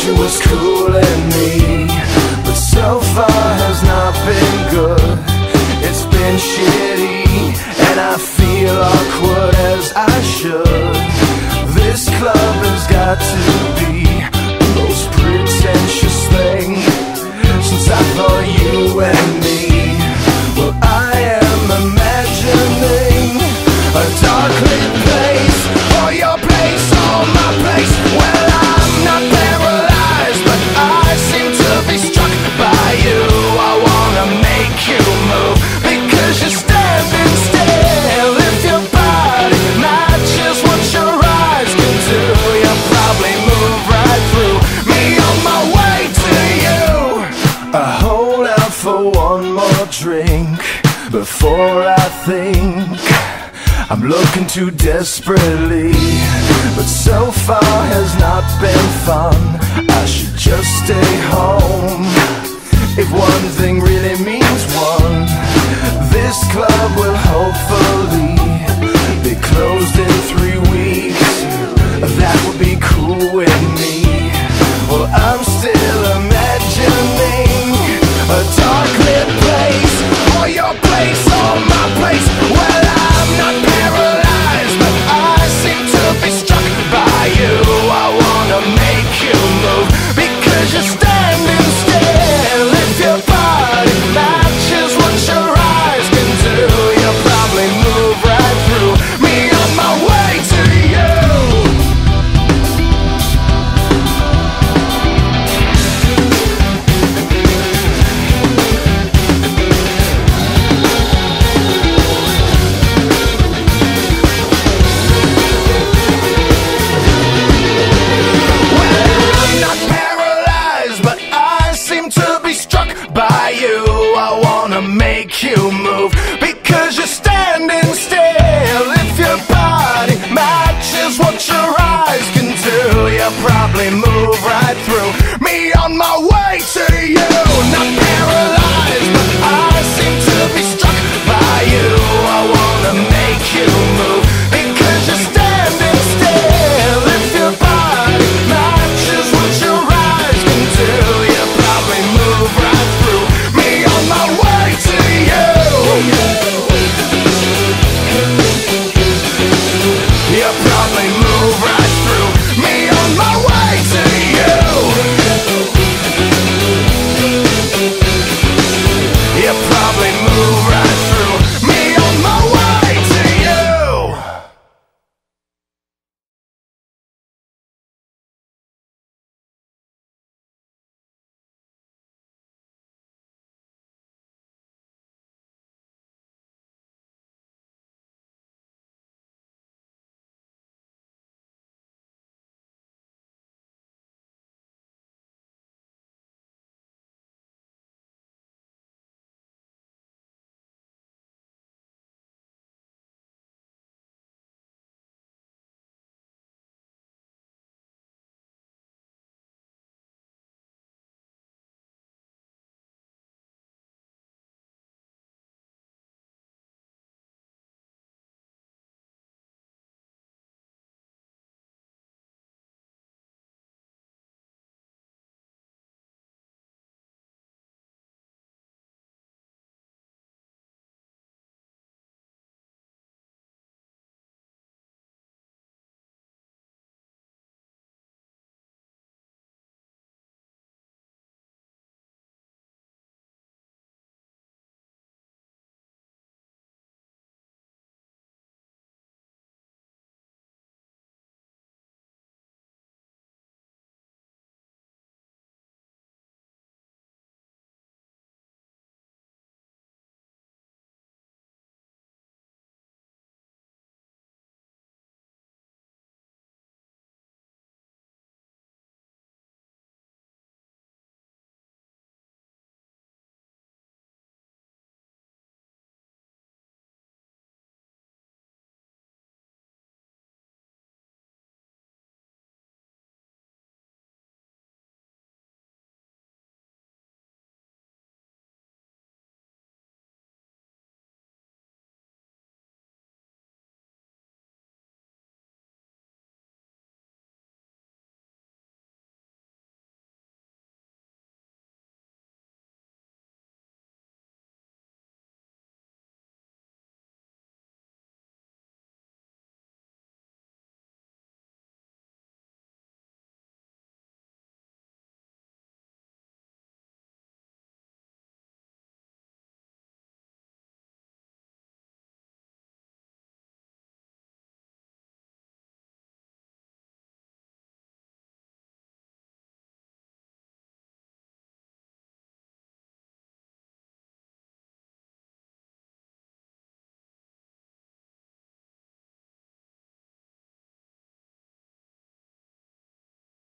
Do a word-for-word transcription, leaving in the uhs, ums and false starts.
she was cooling me, but so far has not been good. It's been shitty, and I feel awkward as I should. This club has got to be the most pretentious thing since I thought you and me. Well, I am imagining a dark lit place, or your place, or my place. Well, I'm not paralyzed, but I seem to be struck by you. I wanna make you move, because you're standing still. If your body matches what your eyes can do, you'll probably move right through me on my way to you. I hold out for one more drink before I think I'm looking too desperately, but so far has not been fun. I should just stay home. If one thing really means one, this club will hopefully be closed in three weeks. That would be cool with me. Well, I'm still imagining a dark lit place, or your place, or my place. Well, I'm not paralyzed, but I seem to be struck by you. I wanna make you move, because you're standing still. If your body matches what your eyes can do, you'll probably move right through me on my way to you. Make you move, because you're standing still. If your body matches what your eyes can do, you'll probably move right through me on my way to you. Not